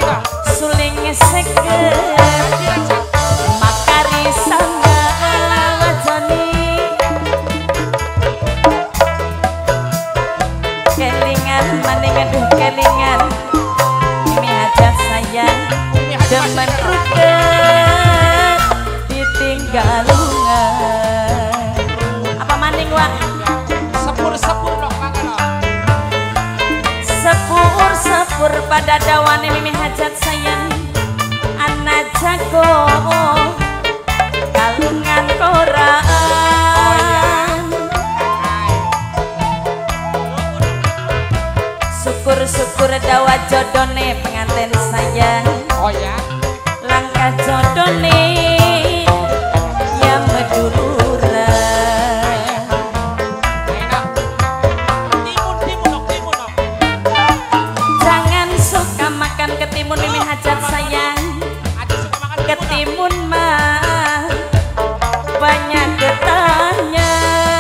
suling seger makari sangga wajoni kelingan maning aduh kelingan Mimi Hajat sayang demen rudet ditinggal lungan apa maning wak sepur dong sepur pada dawane Mimi Hajat sayang anak jago kalungan koran syukur dawa jodone pengantin sayang oh ya langkah jodone ya medulura jangan suka makan ketimun Mimi Hajat sayang ketimun mah banyak getahnya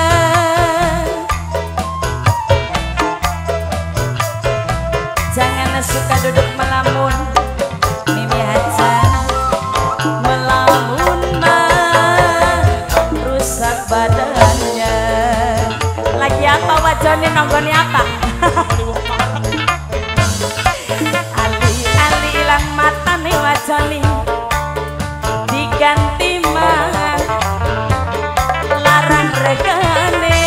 jangan suka duduk melamun Mimi Hajat melamun mah rusak badannya lagi apa wajahnya nonggoni apa ali ilang mata nih wajahnya diganti mah larang regane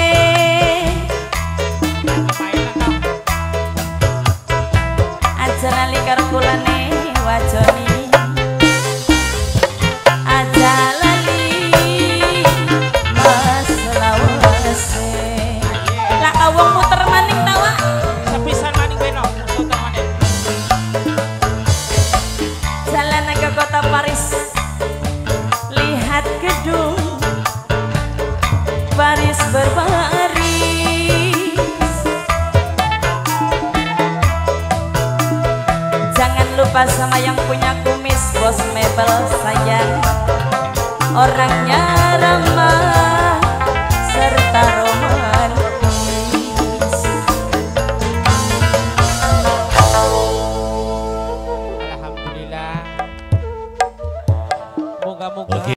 aja lali karkulane wajoni aja lali mas lawase lah awong muter maning tawa sepisan maning beno muter maning jalan ke kota Paris lihat gedung baris berbaris jangan lupa sama yang punya kumis bos mebel sayang orangnya ramah